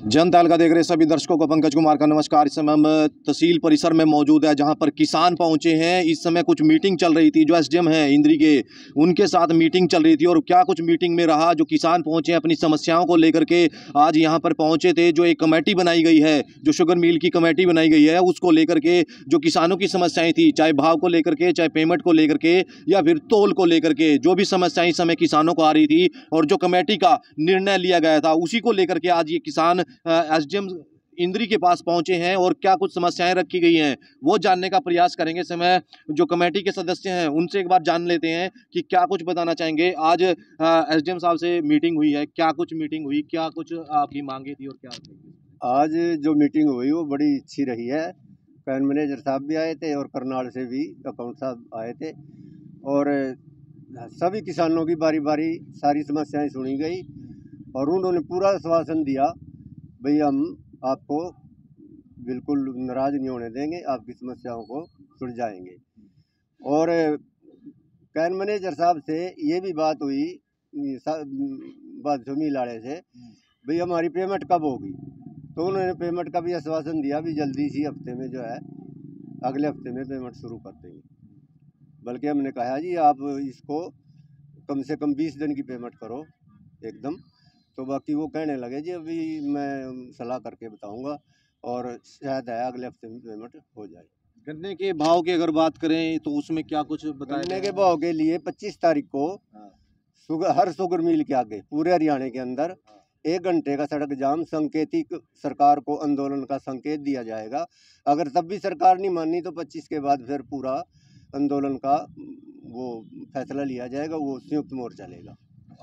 जनताल का देख रहे सभी दर्शकों को पंकज कुमार का नमस्कार। इस समय हम तहसील परिसर में मौजूद है जहां पर किसान पहुंचे हैं। इस समय कुछ मीटिंग चल रही थी, जो एसडीएम हैं इंद्री के, उनके साथ मीटिंग चल रही थी। और क्या कुछ मीटिंग में रहा, जो किसान पहुंचे अपनी समस्याओं को लेकर के आज यहां पर पहुंचे थे। जो एक कमेटी बनाई गई है, जो शुगर मिल की कमेटी बनाई गई है, उसको लेकर के जो किसानों की समस्याएं थी, चाहे भाव को लेकर के, चाहे पेमेंट को लेकर के, या फिर तोल को लेकर के, जो भी समस्याएं इस समय किसानों को आ रही थी और जो कमेटी का निर्णय लिया गया था, उसी को लेकर के आज ये किसान एसडीएम इंद्री के पास पहुंचे हैं। और क्या कुछ समस्याएं रखी गई हैं वो जानने का प्रयास करेंगे। समय जो कमेटी के सदस्य हैं उनसे एक बार जान लेते हैं कि क्या कुछ बताना चाहेंगे। आज एसडीएम साहब से मीटिंग हुई है, क्या कुछ मीटिंग हुई, क्या कुछ आपकी मांगे थी और क्या? आज जो मीटिंग हुई वो बड़ी अच्छी रही है। कैन मैनेजर साहब भी आए थे और करनाल से भी अकाउंट साहब आए थे और सभी किसानों की बारी बारी सारी समस्याएं सुनी गई और उन्होंने पूरा आश्वासन दिया, भाई हम आपको बिल्कुल नाराज नहीं होने देंगे, आपकी समस्याओं को सुलझाएंगे। और कैन मैनेजर साहब से ये भी बात हुई सुमील वाले से, भाई हमारी पेमेंट कब होगी। तो उन्होंने पेमेंट का भी आश्वासन दिया, भी जल्दी इसी हफ्ते में जो है अगले हफ्ते में पेमेंट शुरू कर देंगे। बल्कि हमने कहा जी आप इसको कम से कम 20 दिन की पेमेंट करो एकदम। तो बाकी वो कहने लगे जी अभी मैं सलाह करके बताऊंगा और शायद है अगले हफ्ते में पेमेंट हो जाए। गन्ने के भाव की अगर बात करें तो उसमें क्या कुछ बताया? गन्ने के भाव के लिए 25 तारीख को हर शुगर मिल के आगे पूरे हरियाणा के अंदर 1 घंटे का सड़क जाम संकेतिक सरकार को आंदोलन का संकेत दिया जाएगा। अगर तब भी सरकार नहीं मानी तो 25 के बाद फिर पूरा आंदोलन का वो फैसला लिया जाएगा, वो संयुक्त मोर्चा लेगा।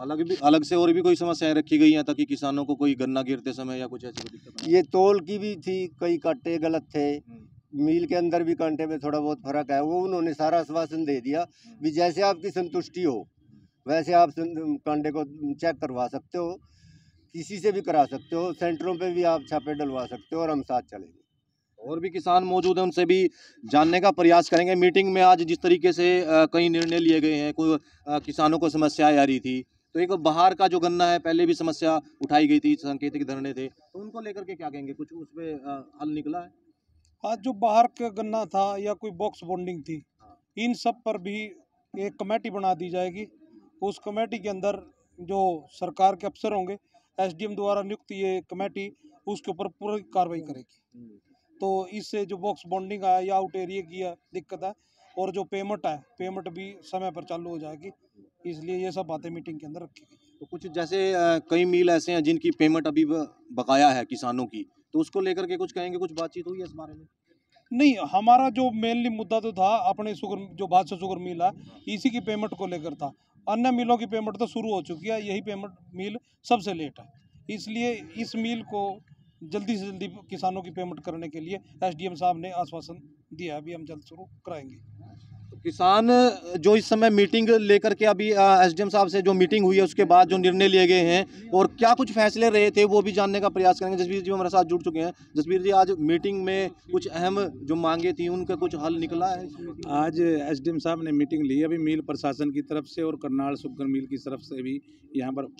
अलग से और भी कोई समस्याएं रखी गई हैं ताकि किसानों को कोई गन्ना गिरते समय या कुछ ऐसी कोई दिक्कत ना? ये तोल की भी थी, कई कांटे गलत थे, मील के अंदर भी कांटे में थोड़ा बहुत फर्क है, वो उन्होंने सारा आश्वासन दे दिया भी जैसे आपकी संतुष्टि हो वैसे आप कांटे को चेक करवा सकते हो, किसी से भी करा सकते हो, सेंटरों पे भी आप छापे डलवा सकते हो और हम साथ चलेंगे। और भी किसान मौजूद हैं, उनसे भी जानने का प्रयास करेंगे। मीटिंग में आज जिस तरीके से कई निर्णय लिए गए हैं, कोई किसानों को समस्याएं आ रही थी, तो एक बाहर का जो गन्ना है पहले भी समस्या उठाई गई थी, संकेतिक धरने थे, तो उनको लेकर के क्या कहेंगे? कुछ उस पे हल निकला है? आज जो बाहर का गन्ना था या कोई बॉक्स बॉन्डिंग थी, इन सब पर भी एक कमेटी बना दी जाएगी। उस कमेटी के अंदर जो सरकार के अफसर होंगे, एसडीएम द्वारा नियुक्त ये कमेटी उसके ऊपर पूरी कार्रवाई करेगी। तो इससे जो बॉक्स बॉन्डिंग है या आउट एरिया की दिक्कत है और जो पेमेंट है, पेमेंट भी समय पर चालू हो जाएगी। इसलिए ये सब बातें मीटिंग के अंदर रखी गई। तो कुछ जैसे कई मिल ऐसे हैं जिनकी पेमेंट अभी बकाया है किसानों की, तो उसको लेकर के कुछ कहेंगे? कुछ बातचीत हुई है इस बारे में? नहीं, हमारा जो मेनली मुद्दा तो था अपने शुगर जो बादशाह शुगर मिल है, इसी की पेमेंट को लेकर था। अन्य मिलों की पेमेंट तो शुरू हो चुकी है, यही पेमेंट मिल सबसे लेट है। इसलिए इस मिल को जल्दी से जल्दी किसानों की पेमेंट करने के लिए एसडीएम साहब ने आश्वासन दिया, अभी हम जल्द शुरू कराएंगे। तो किसान जो इस समय मीटिंग लेकर के अभी एसडीएम साहब से जो मीटिंग हुई है उसके बाद जो निर्णय लिए गए हैं और क्या कुछ फैसले रहे थे वो भी जानने का प्रयास करेंगे। जसवीर जी हमारे साथ जुड़ चुके हैं। जसवीर जी, आज मीटिंग में कुछ अहम जो मांगे थी उनका कुछ हल निकला है? आज एसडीएम साहब ने मीटिंग ली अभी मिल प्रशासन की तरफ से और करनाल शुगर मिल की तरफ से भी यहाँ पर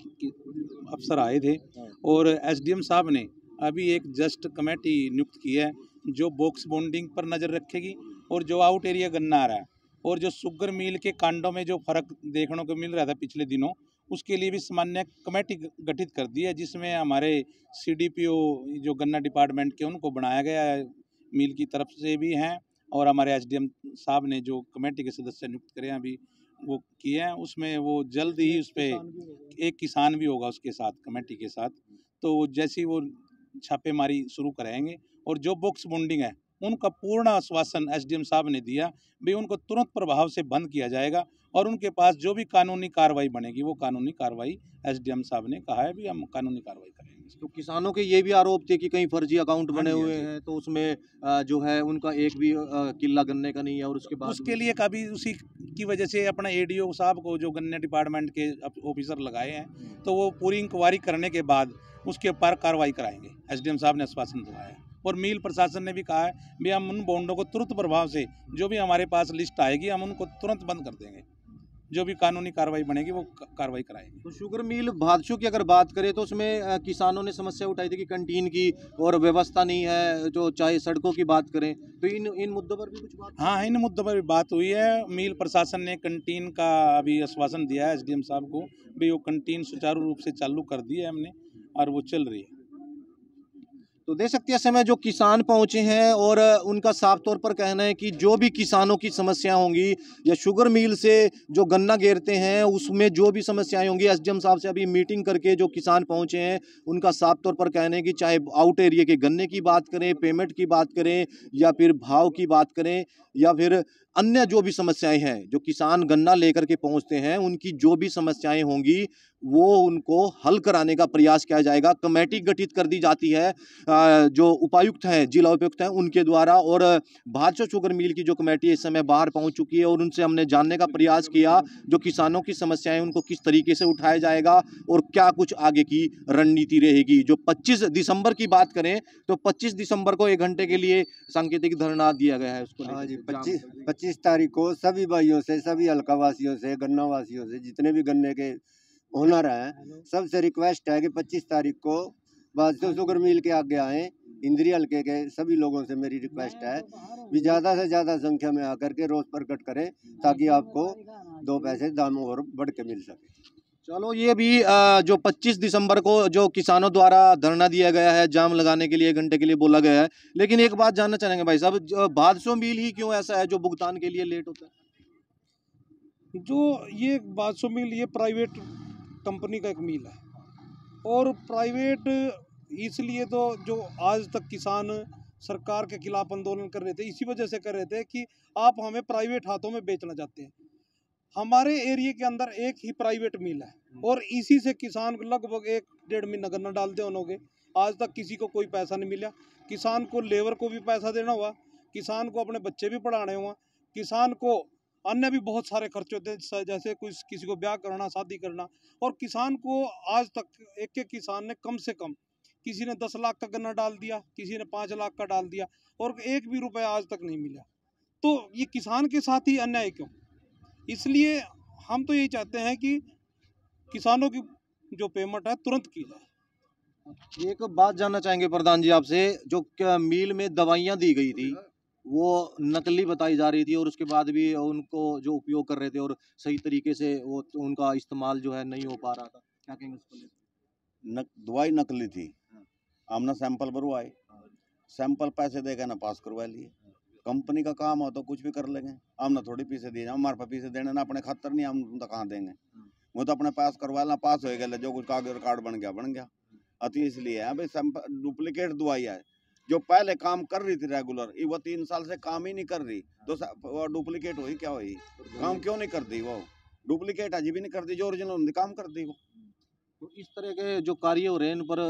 अफसर आए थे और एसडीएम साहब ने अभी एक जस्ट कमेटी नियुक्त की है जो बॉक्स बॉन्डिंग पर नज़र रखेगी और जो आउट एरिया गन्ना आ रहा है और जो शुगर मिल के कांडों में जो फर्क देखने को मिल रहा था पिछले दिनों, उसके लिए भी सामान्य कमेटी गठित कर दी है, जिसमें हमारे सीडीपीओ जो गन्ना डिपार्टमेंट के उनको बनाया गया है, मिल की तरफ से भी हैं और हमारे एसडीएम साहब ने जो कमेटी के सदस्य नियुक्त करे हैं अभी वो किए हैं, उसमें वो जल्द ही उस पर एक किसान भी होगा उसके साथ कमेटी के साथ। तो जैसे ही वो छापेमारी शुरू कराएंगे और जो बॉक्स बॉन्डिंग है उनका पूर्ण आश्वासन एसडीएम साहब ने दिया भी उनको तुरंत प्रभाव से बंद किया जाएगा और उनके पास जो भी कानूनी कार्रवाई बनेगी वो कानूनी कार्रवाई एसडीएम साहब ने कहा है भी हम कानूनी कार्रवाई करेंगे। तो किसानों के ये भी आरोप थे कि कई फर्जी अकाउंट बने हुए हैं, तो उसमें जो है उनका एक भी किल्ला गन्ने का नहीं है और उसके बाद उसके लिए कभी उसी की वजह से अपना एडीओ साहब को जो गन्ने डिपार्टमेंट के ऑफिसर लगाए हैं तो वो पूरी इंक्वायरी करने के बाद उसके ऊपर कार्रवाई कराएंगे, एसडीएम साहब ने आश्वासन दिया है। और मिल प्रशासन ने भी कहा है भी हम उन बॉन्डों को तुरंत प्रभाव से जो भी हमारे पास लिस्ट आएगी हम उनको तुरंत बंद कर देंगे। जो भी कानूनी कार्रवाई बनेगी वो कार्रवाई कराएंगे। तो शुगर मिल भादसों की अगर बात करें तो उसमें किसानों ने समस्या उठाई थी कि कैंटीन की और व्यवस्था नहीं है, जो चाहे सड़कों की बात करें तो इन मुद्दों पर भी कुछ बात। हाँ, इन मुद्दों पर भी बात हुई है। मिल प्रशासन ने कैंटीन का अभी आश्वासन दिया है एसडीएम साहब को भी, वो कैंटीन सुचारू रूप से चालू कर दी है हमने और वो चल रही है। तो देख सकते हैं समय जो किसान पहुंचे हैं और उनका साफ तौर पर कहना है कि जो भी किसानों की समस्या होंगी या शुगर मिल से जो गन्ना घेरते हैं उसमें जो भी समस्याएं होंगी, एसडीएम साहब से अभी मीटिंग करके जो किसान पहुंचे हैं उनका साफ तौर पर कहना है कि चाहे आउट एरिया के गन्ने की बात करें, पेमेंट की बात करें या फिर भाव की बात करें या फिर अन्य जो भी समस्याएं हैं, जो किसान गन्ना लेकर के पहुंचते हैं उनकी जो भी समस्याएं होंगी वो उनको हल कराने का प्रयास किया जाएगा। कमेटी गठित कर दी जाती है जो उपायुक्त हैं, जिला उपायुक्त हैं उनके द्वारा, और भादसों शुगर मिल की जो कमेटी इस समय बाहर पहुंच चुकी है और उनसे हमने जानने का प्रयास किया जो किसानों की समस्याएं उनको किस तरीके से उठाया जाएगा और क्या कुछ आगे की रणनीति रहेगी। जो 25 दिसंबर की बात करें तो 25 दिसंबर को 1 घंटे के लिए सांकेतिक धरना दिया गया है उसको। हाँ जी, 25 तारीख को सभी भाइयों से, सभी हल्का वासियों से, गन्ना वासियों से, जितने भी गन्ने के ओनर हैं सबसे रिक्वेस्ट है कि 25 तारीख को भादसों शुगर मिल के आगे आए। इंद्री हल्के के सभी लोगों से मेरी रिक्वेस्ट है भी ज़्यादा से ज़्यादा संख्या में आकर के रोष प्रकट करें ताकि आपको 2 पैसे दाम और बढ़ के मिल सके। चलो, ये भी जो 25 दिसंबर को जो किसानों द्वारा धरना दिया गया है, जाम लगाने के लिए 1 घंटे के लिए बोला गया है, लेकिन एक बात जानना चाहेंगे भाई साहब, भादसों मिल ही क्यों ऐसा है जो भुगतान के लिए लेट होता है? जो ये भादसों मिल ये प्राइवेट कंपनी का एक मिल है और प्राइवेट इसलिए तो जो आज तक किसान सरकार के खिलाफ आंदोलन कर रहे थे इसी वजह से कर रहे थे कि आप हमें प्राइवेट हाथों में बेचना चाहते हैं। हमारे एरिया के अंदर एक ही प्राइवेट मिल है और इसी से किसान लगभग 1-1.5 महीना गन्ना डालते होंगे, आज तक किसी को कोई पैसा नहीं मिला। किसान को लेबर को भी पैसा देना हुआ, किसान को अपने बच्चे भी पढ़ाने हुआ, किसान को अन्य भी बहुत सारे खर्च होते हैं जैसे कुछ किसी को ब्याह करना, शादी करना, और किसान को आज तक एक किसान ने कम से कम किसी ने 10 लाख का गन्ना डाल दिया, किसी ने 5 लाख का डाल दिया और 1 भी रुपया आज तक नहीं मिला। तो ये किसान के साथ ही अन्याय क्यों? इसलिए हम तो यही चाहते हैं कि किसानों की जो पेमेंट है तुरंत की जाए। एक बात जानना चाहेंगे प्रधान जी आपसे, जो मिल में दवाइयाँ दी गई थी वो नकली बताई जा रही थी और उसके बाद भी उनको जो उपयोग कर रहे थे और सही तरीके से वो उनका इस्तेमाल जो है नहीं हो पा रहा था, क्या कहेंगे उसको लेकर? दवाई नकली थी, हमने सैंपल भरवाए, सैंपल पैसे देकर ना पास करवा लिए। कंपनी का काम हो तो कुछ भी कर लेंगे, हमने थोड़ी पीछे दिए, हमारे पास पीछे देने ना अपने खातर नहीं, हम तो कहाँ देंगे। वो तो अपने पास करवा लेना, पास हो गया, जो कुछ कागज रिकॉर्ड बन गया। अति इसलिए है भाई सैंपल डुप्लीकेट दवाई है जो पहले काम कर रही थी रेगुलर, वो 3 साल से काम ही नहीं कर रही, तो वो डुप्लीकेट हुई क्या हुई? काम क्यों नहीं करती? वो डुप्लीकेट अजी भी नहीं करती, जो ओरिजिनल काम करती वो। तो इस तरह के जो कार्य हो रहे हैं इन पर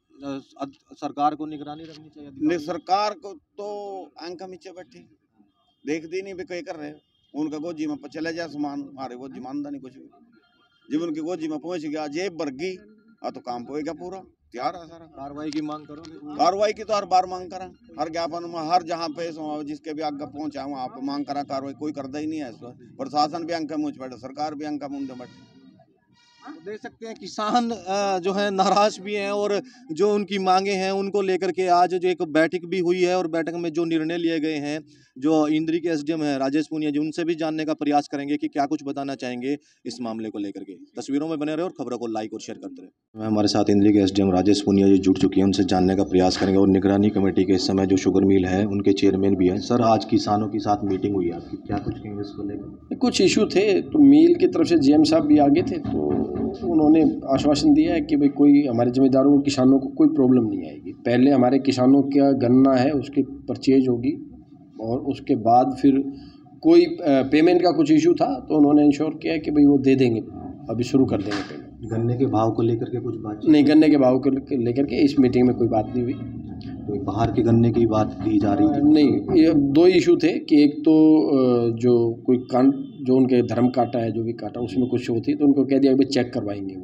सरकार को निगरानी रखनी चाहिए। नहीं, सरकार को तो आंखा नीचे बैठी देखती नहीं भी कोई कर रहे, उनका गोजी में चले जाए सामान, हमारे गोजी मानता नहीं कुछ भी। जब उनकी गोजी में पहुंच गया, जेब भर गई, तो काम होएगा पूरा, तैयार है सारा। कार्रवाई की मांग करो। कार्रवाई की तो हर बार मांग करा, हर ज्ञापन में, हर जहाँ पे जिसके भी आगे पहुंचा वहाँ पे मांग करा, कार्रवाई कोई करता ही नहीं है। प्रशासन भी अंक मुझ बैठे, सरकार भी अंक मुझ बैठे। तो देख सकते हैं किसान जो है नाराज भी हैं और जो उनकी मांगे हैं उनको लेकर के आज जो एक बैठक भी हुई है और बैठक में जो निर्णय लिए गए हैं, जो इंद्री के एसडीएम हैं राजेश पुनिया जी, उनसे भी जानने का प्रयास करेंगे कि क्या कुछ बताना चाहेंगे इस मामले को लेकर के। तस्वीरों में बने रहे और खबरों को लाइक और शेयर करते रहे। हमारे साथ इंद्री के एसडीएम राजेश पुनिया जी जुड़ चुकी हैं, उनसे जानने का प्रयास करेंगे। और निगरानी कमेटी के इस समय जो शुगर मिल है उनके चेयरमैन भी हैं। सर, आज किसानों के साथ मीटिंग हुई आपकी, क्या कुछ कहेंगे इसको लेकर? कुछ इशू थे तो मिल की तरफ से जीएम साहब भी आगे थे, तो उन्होंने आश्वासन दिया है कि भाई कोई हमारे जमींदारों को, किसानों को कोई प्रॉब्लम नहीं आएगी। पहले हमारे किसानों का गन्ना है उसकी परचेज होगी और उसके बाद फिर कोई पेमेंट का कुछ इशू था तो उन्होंने इंश्योर किया है कि भाई वो दे देंगे, अभी शुरू कर देंगे पेमेंट। गन्ने के भाव को लेकर के कुछ बात नहीं, गन्ने के भाव को लेकर के इस मीटिंग में कोई बात नहीं हुई। कोई बाहर के गन्ने की बात की जा रही थी? नहीं, ये 2 इशू थे कि एक तो जो कोई कांड जो उनके धर्म काटा है, जो भी काटा उसमें कुछ शो थी तो उनको कह दिया कि चेक करवाएंगे वो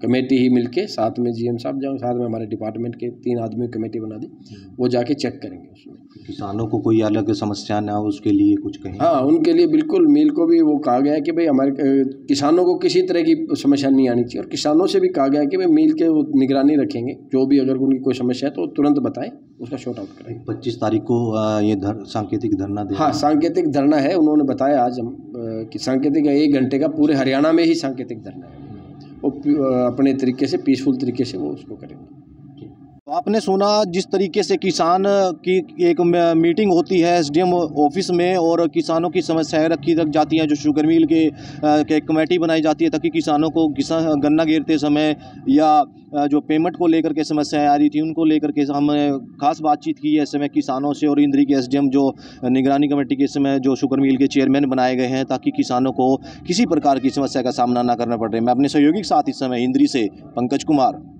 कमेटी ही मिलके साथ में जीएम साहब जाओ, साथ में हमारे डिपार्टमेंट के 3 आदमियों की कमेटी बना दी, वो जाके चेक करेंगे उसमें। किसानों को कोई अलग समस्या ना हो उसके लिए कुछ कहें? हाँ, उनके लिए बिल्कुल मिल को भी वो कहा गया है कि भाई हमारे किसानों को किसी तरह की समस्या नहीं आनी चाहिए, और किसानों से भी कहा गया है कि भाई मिल के वो निगरानी रखेंगे, जो भी अगर उनकी कोई समस्या है तो तुरंत बताएं, उसका शॉर्ट आउट करेंगे। 25 तारीख को ये सांकेतिक धरना दे? हाँ, सांकेतिक धरना है, उन्होंने बताया आज हम कि सांकेतिक 1 घंटे का पूरे हरियाणा में ही सांकेतिक धरना है, वो अपने तरीके से पीसफुल तरीके से वो उसको करेंगे। तो आपने सुना जिस तरीके से किसान की एक मीटिंग होती है एसडीएम ऑफिस में, और किसानों की समस्याएं रखी रख जाती हैं, जो शुगर मिल के कमेटी बनाई जाती है ताकि किसानों को गन्ना गिरते समय या जो पेमेंट को लेकर के समस्याएं आ रही थी उनको लेकर के हमने खास बातचीत की है इस समय किसानों से, और इंद्री के एसडीएम जो निगरानी कमेटी के समय जो शुगर मिल के चेयरमैन बनाए गए हैं ताकि किसानों को किसी प्रकार की समस्या का सामना ना करना पड़े। मैं अपने सहयोगी के साथ इस समय इंद्री से पंकज कुमार।